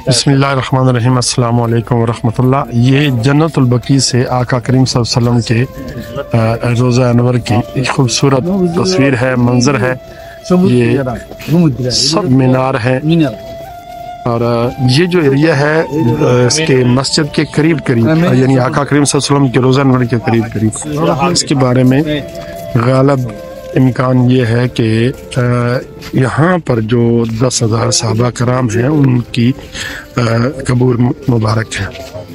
बिस्मिल्लाहिर्रहमानिर्रहीम, अस्सलाम वालेकुम वरहमतुल्लाह। ये जन्नत उल-बकी से आका करीम सल्लल्लाहु अलैहि वसल्लम के रोज़ा अनवर की एक खूबसूरत तस्वीर है, मंजर है। ये सब मीनार है और ये जो एरिया है इसके मस्जिद के करीब करीब, यानी आका करीम सल्लल्लाहु अलैहि वसल्लम के रोज़ा अनवर के करीब करीब। इसके बारे में गालिब इम्कान ये है कि यहाँ पर जो 10,000 सहाबा कराम हैं उनकी कबूर मुबारक है।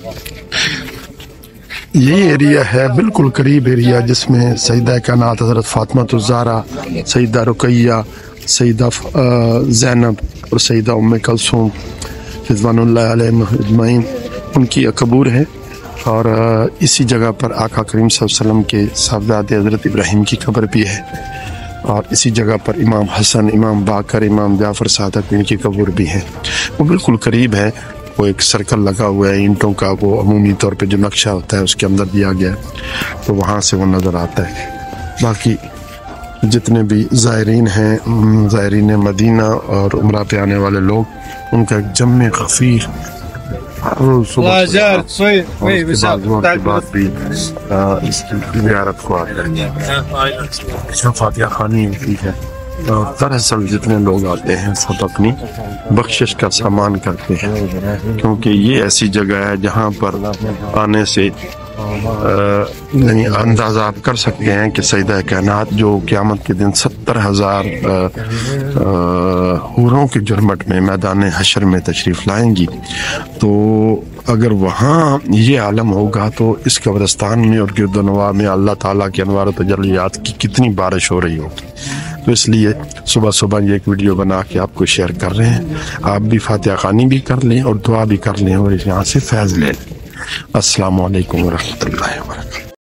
ये एरिया है बिल्कुल करीब एरिया, जिसमें सईदा कायनात हज़रत फ़ातिमा ज़हरा, सईदा रुक़ैया, सईदा ज़ैनब और सईदा उम्मे कलसूम रिज़वानुल्लाह अलैहिम अजमईन उनकी कबूर है। और इसी जगह पर आका करीम सल्लल्लाहु अलैहि वसल्लम के साहबजादे हज़रत इब्राहीम की कब्र भी है और इसी जगह पर इमाम हसन, इमाम बाकर, इमाम जाफ़र सादिक़ इनकी कब्र भी है। वो बिल्कुल करीब है। वो एक सर्कल लगा हुआ है ईंटों का, वो अमूमी तौर पे जो नक्शा होता है उसके अंदर दिया गया है, तो वहाँ से वो नज़र आता है। बाकी जितने भी ज़ायरीन हैं, ज़ायरीन मदीना और उम्रा पे आने वाले लोग, उनका एक जम्मे गफ़ीर सुबह के बाद भी इसकी ज़ियारत को आते हैं। फातिहा खानी होती है। दरअसल जितने लोग आते हैं सब अपनी बख्शिश का सामान करते हैं, क्योंकि ये ऐसी जगह है जहाँ पर आने से यानी अंदाज़ा आप कर सकते हैं कि सईदा कायनात जो क़यामत के दिन 70,000 हूरों के जुर्मट में मैदान हशर में तशरीफ़ लाएंगी, तो अगर वहाँ ये आलम होगा तो इस कब्रिस्तान में और गिरदोनवा में अल्लाह ताला के अनवार व तजल्लियात की कितनी बारिश हो रही होगी। तो इसलिए सुबह सुबह ये एक वीडियो बना के आपको शेयर कर रहे हैं। आप भी फातिहा खानी भी कर लें और दुआ भी कर लें और यहाँ से फैज़ लें। अस्सलामु अलैकुम वरहमतुल्लाहि वबरकातुहू।